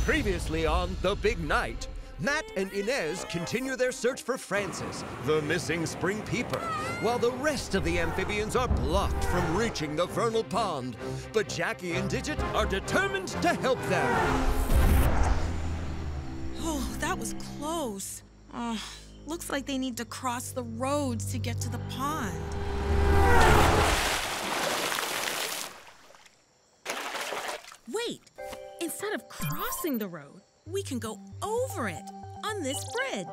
Previously on The Big Night, Matt and Inez continue their search for Francis, the missing spring peeper, while the rest of the amphibians are blocked from reaching the vernal pond. But Jackie and Digit are determined to help them. Oh, that was close. Looks like they need to cross the roads to get to the pond. Wait, instead of crossing the road, we can go over it on this bridge.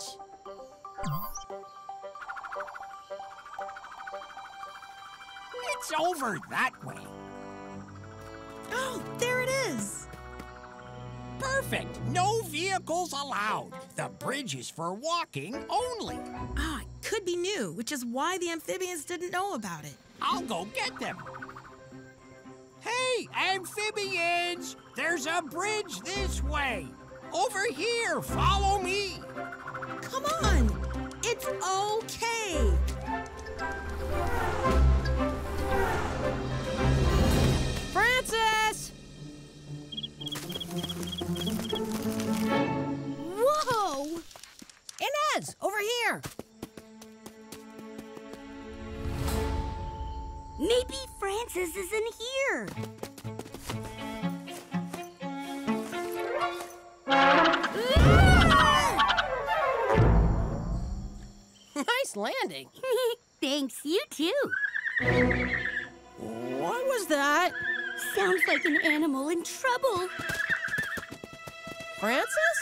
It's over that way. Oh, there it is. Perfect. No vehicles allowed. The bridge is for walking only. Ah, it could be new, which is why the amphibians didn't know about it. I'll go get them. Hey, amphibians! There's a bridge this way. Over here, follow me. Come on, it's okay. Francis! Whoa! Inez, over here. Maybe Francis isn't here. Nice landing. Thanks, you too. What was that? Sounds like an animal in trouble. Francis?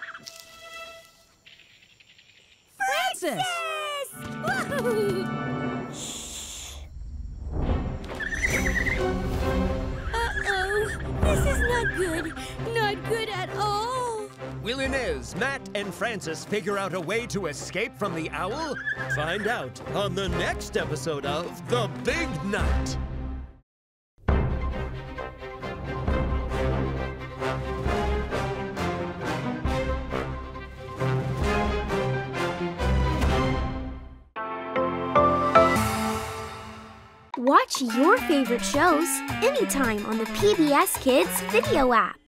Francis! Woohoo! Uh-oh. This is not good. Not good at all. Will Inez, Matt, and Francis figure out a way to escape from the owl? Find out on the next episode of The Big Night. Watch your favorite shows anytime on the PBS Kids video app.